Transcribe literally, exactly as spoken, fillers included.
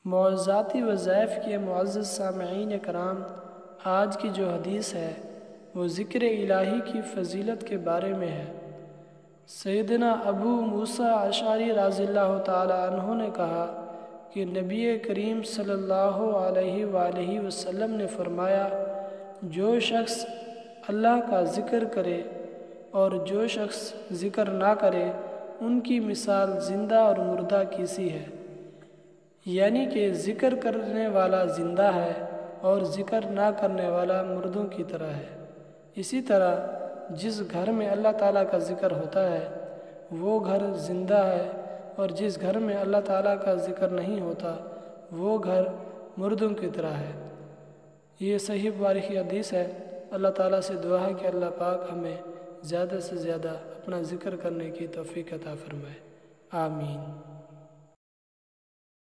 मौज़ाती वज़ाइफ़ के मुअज़्ज़ज़ सामईन कराम, आज की जो हदीस है वो ज़िक्र इलाही की फ़जीलत के बारे में है। सैयदना अबू मूसा अशअरी रज़ियल्लाहु ताला अन्हु ने कहा कि नबी करीम सल्लल्लाहु अलैहि वसल्लम ने फरमाया, जो शख्स अल्लाह का ज़िक्र करे और जो शख्स ज़िक्र ना करे, उनकी मिसाल ज़िंदा और मुर्दा की सी है। यानी कि ज़िक्र करने वाला ज़िंदा है और ज़िक्र ना करने वाला मुर्दों की तरह है। इसी तरह जिस घर में अल्लाह ताला का ज़िक्र होता है वो घर ज़िंदा है, और जिस घर में अल्लाह ताला का ज़िक्र नहीं होता वो घर मुर्दों की तरह है। ये सही बुखारी की हदीस है। अल्लाह ताला से दुआ है कि अल्लाह पाक हमें ज़्यादा से ज़्यादा अपना ज़िक्र करने की तौफ़ीक़ अता फ़रमाए। आमीन।